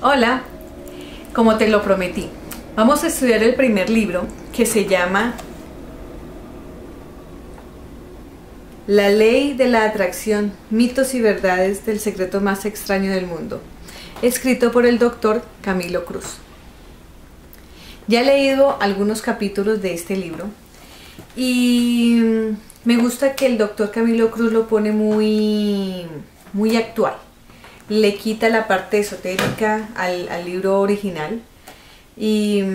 Hola, como te lo prometí, vamos a estudiar el primer libro que se llama La Ley de la Atracción, mitos y verdades del secreto más extraño del mundo, escrito por el doctor Camilo Cruz. Ya he leído algunos capítulos de este libro y me gusta que el doctor Camilo Cruz lo pone muy actual. Le quita la parte esotérica al libro original y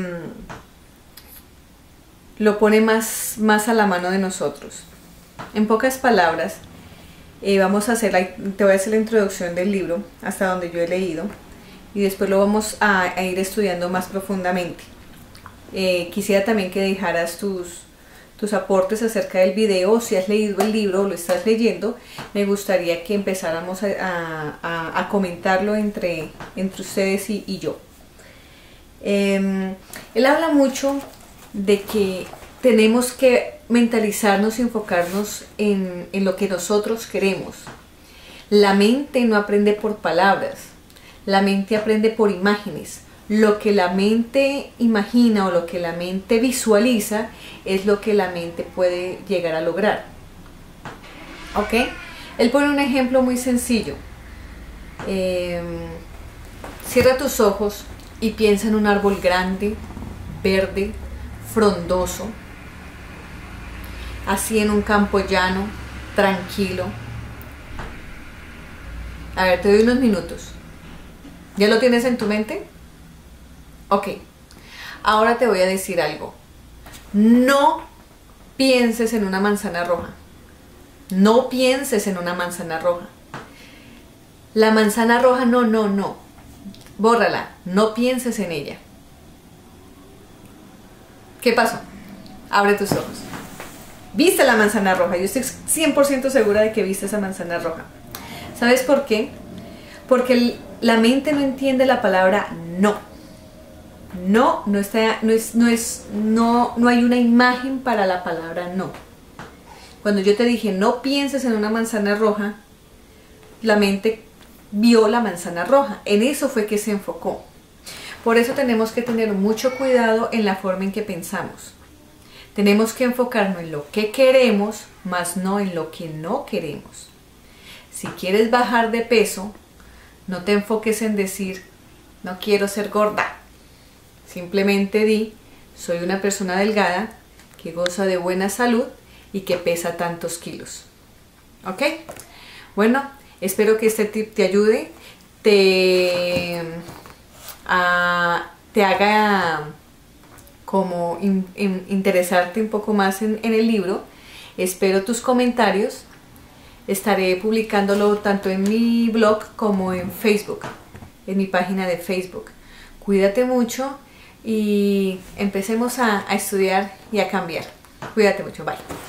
lo pone más a la mano de nosotros. En pocas palabras, te voy a hacer la introducción del libro hasta donde yo he leído y después lo vamos a ir estudiando más profundamente. Quisiera también que dejaras tus aportes acerca del video. Si has leído el libro o lo estás leyendo, me gustaría que empezáramos a comentarlo entre ustedes y yo. Él habla mucho de que tenemos que mentalizarnos y enfocarnos en lo que nosotros queremos. La mente no aprende por palabras, la mente aprende por imágenes. Lo que la mente imagina o lo que la mente visualiza es lo que la mente puede llegar a lograr. ¿Ok? Él pone un ejemplo muy sencillo. Cierra tus ojos y piensa en un árbol grande, verde, frondoso, así en un campo llano, tranquilo. A ver, te doy unos minutos. ¿Ya lo tienes en tu mente? Ok, ahora te voy a decir algo. No pienses en una manzana roja. No pienses en una manzana roja. La manzana roja, no. Bórrala, no pienses en ella. ¿Qué pasó? Abre tus ojos. ¿Viste la manzana roja? Yo estoy 100% segura de que viste esa manzana roja. ¿Sabes por qué? Porque la mente no entiende la palabra no. No hay una imagen para la palabra no. Cuando yo te dije no pienses en una manzana roja, la mente vio la manzana roja. En eso fue que se enfocó. Por eso tenemos que tener mucho cuidado en la forma en que pensamos. Tenemos que enfocarnos en lo que queremos, más no en lo que no queremos. Si quieres bajar de peso, no te enfoques en decir no quiero ser gorda. Simplemente di, soy una persona delgada que goza de buena salud y que pesa tantos kilos. ¿Ok? Bueno, espero que este tip te ayude, te haga como interesarte un poco más en el libro. Espero tus comentarios. Estaré publicándolo tanto en mi blog como en Facebook, en mi página de Facebook. Cuídate mucho y empecemos a estudiar y a cambiar. Cuídate mucho, bye.